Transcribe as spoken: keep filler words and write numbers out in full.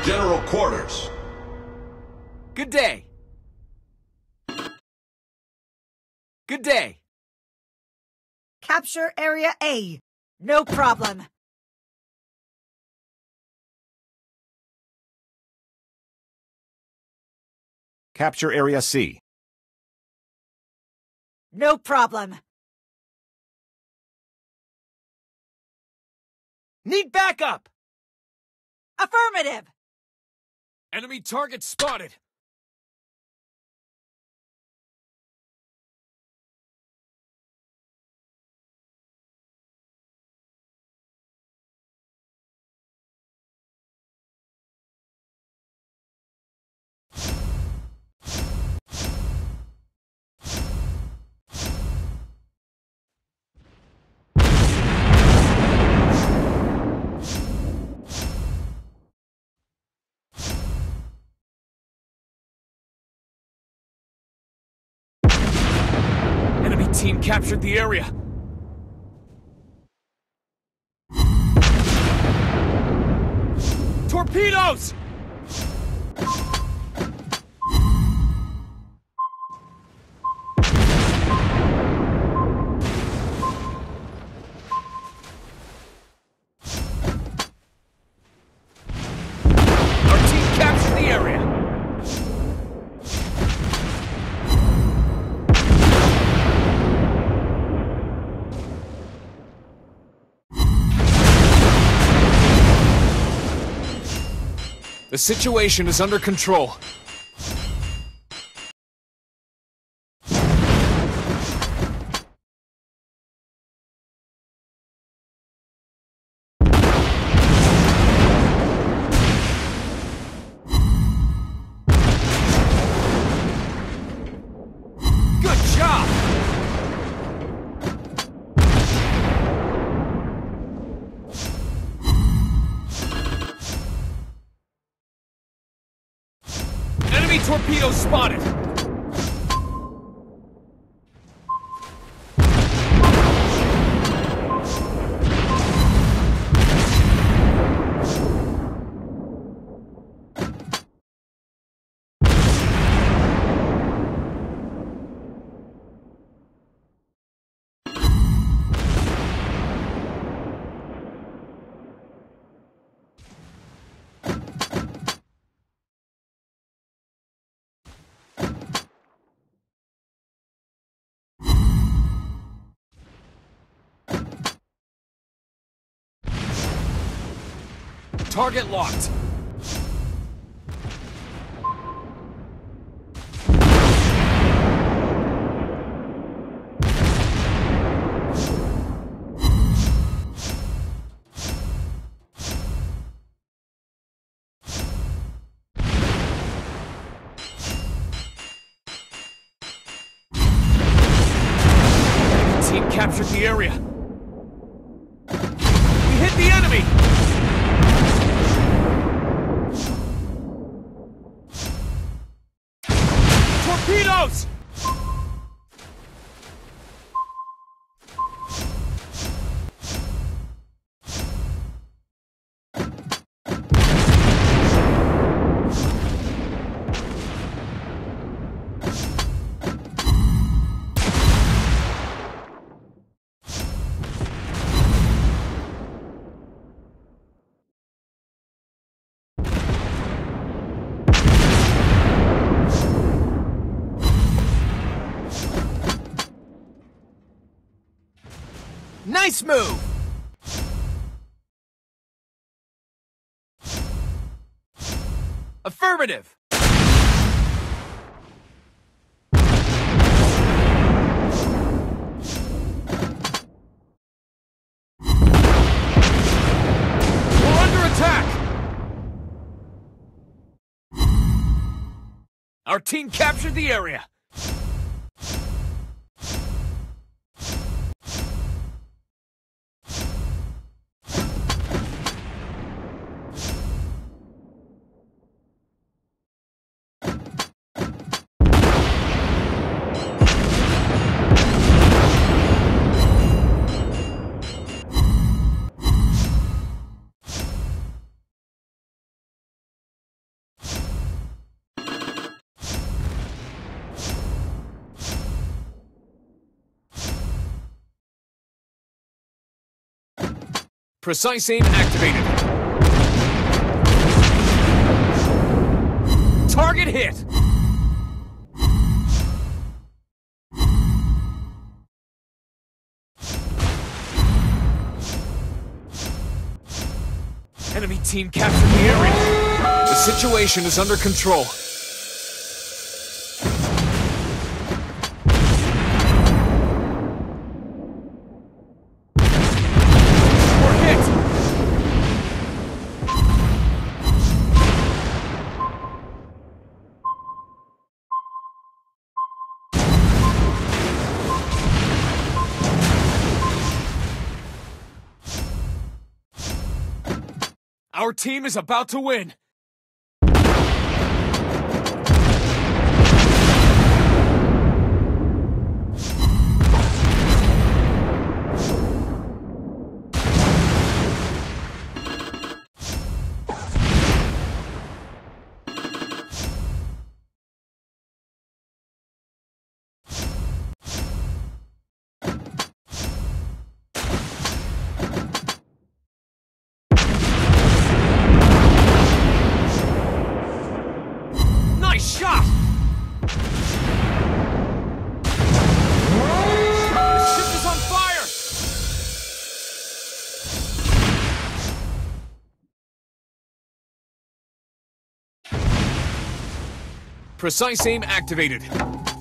General Quarters. Good day. Good day. Capture Area A. No problem. Capture Area C. No problem. Need backup! Affirmative! Enemy target spotted! Enemy team captured the area. Torpedoes! Our team captured the area. The situation is under control. Good job! Enemy torpedo spotted! Target locked. Team captured the area. We hit the enemy! Torpedoes! Nice move! Affirmative! We're under attack! Our team captured the area. Precise aim activated. Target hit! Enemy team captured the area. The situation is under control. We're hit! Our team is about to win! Nice shot! The ship is on fire! Precise aim activated.